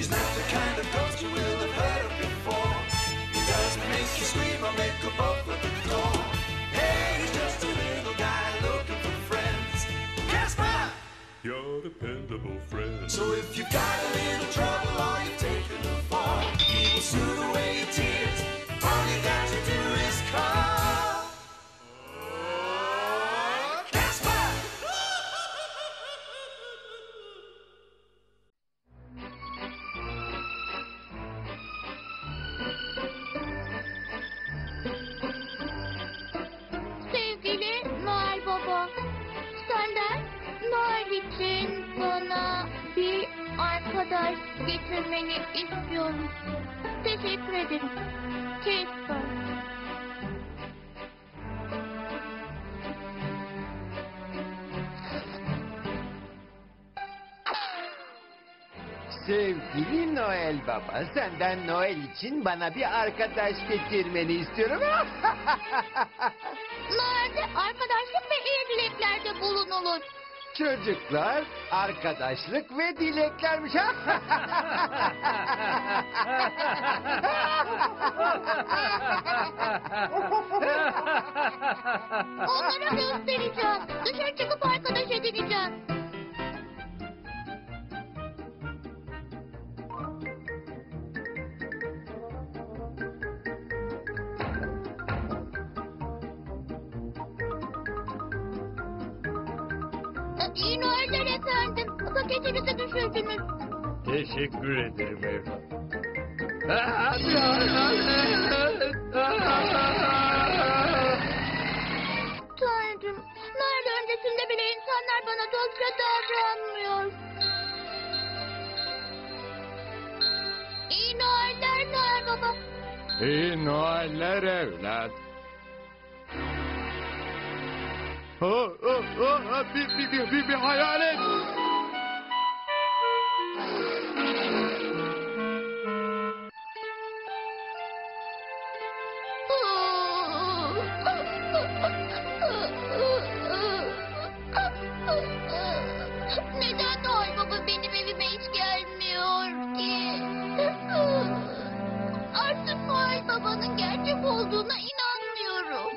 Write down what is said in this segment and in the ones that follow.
He's not the kind of ghost you will have heard of before. He doesn't make you scream or make a bolt for the door. Hey, he's just a little guy looking for friends. Casper! Your dependable friend. So if you've got a little trouble or you've taken a fall, he will soothe away your tears. All you got to do is call. Casper! Sevgili Noel Baba, senden Noel için bana bir arkadaş getirmeni istiyorum. Teşekkür ederim. Casper. Sevgili Noel Baba, senden Noel için bana bir arkadaş getirmeni istiyorum. Noel'de arkadaşlık ve iyi dileklerde bulunulur. Çocuklar, arkadaşlık ve dileklermiş. Onlara göstereceğim. Dışarı çıkıp arkadaş edineceğim. İyi Noeller efendim. Paketinizi düşürdünüz. Teşekkür ederim evlat. Tanrım, Noel öncesinde bile insanlar bana dostça davranmıyor. İyi Noeller Noel Baba. İyi Noeller evlat. Bir hayalet. Neden Noel Baba benim evime hiç gelmiyor ki? Artık Noel Baba'nın gerçek olduğuna inanmıyorum.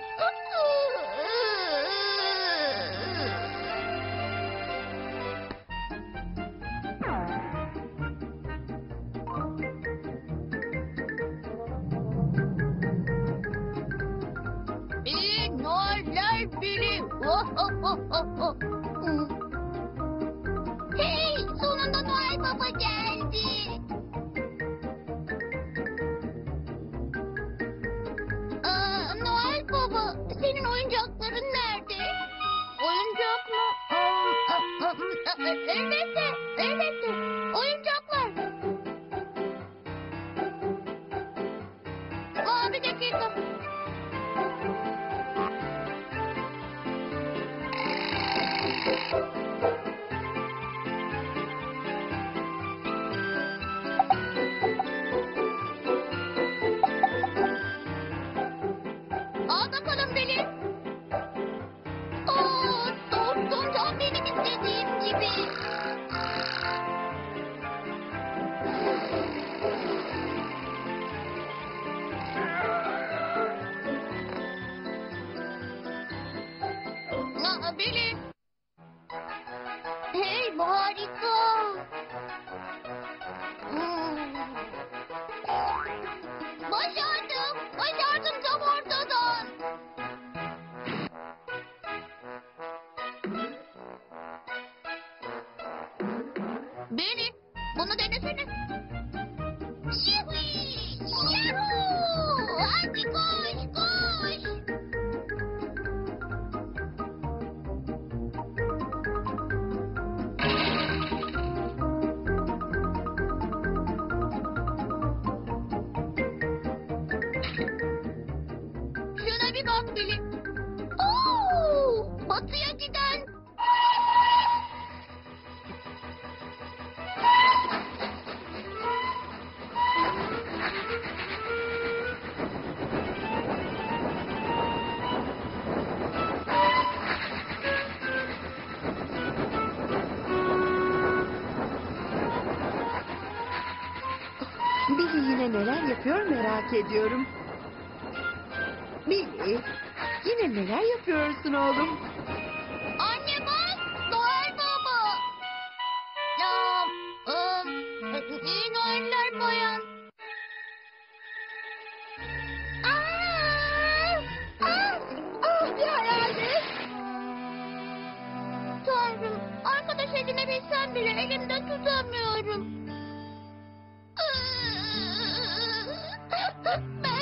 İyi Noeller bilim. Hey, sonunda Noel Baba geldi. Noel Baba, senin oyuncakların nerede? Oyuncak mı? Elbette. Oyuncaklar. Bir dakika. Al bakalım beni. Dostum tam benim istediğim gibi. Billy. Hey, bu harika. Başardım tam ortadan. Billy, bunu denesene. Çizgi! Yahoo! Hadi koş. Şuna bir bak Billy. Batıya giden. Billy yine neler yapıyor merak ediyorum. Billy, yine neler yapıyorsun oğlum? Anne bak, Noel Baba. Ya, iyi Noeller bayan. Bir hayalet. Tanrım, arkadaş edinebilsem bile elimde tutamıyorum.